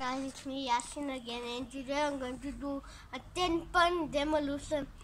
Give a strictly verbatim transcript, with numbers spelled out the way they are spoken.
Guys, it's me Yasin again, and today I'm going to do a ten pin demolition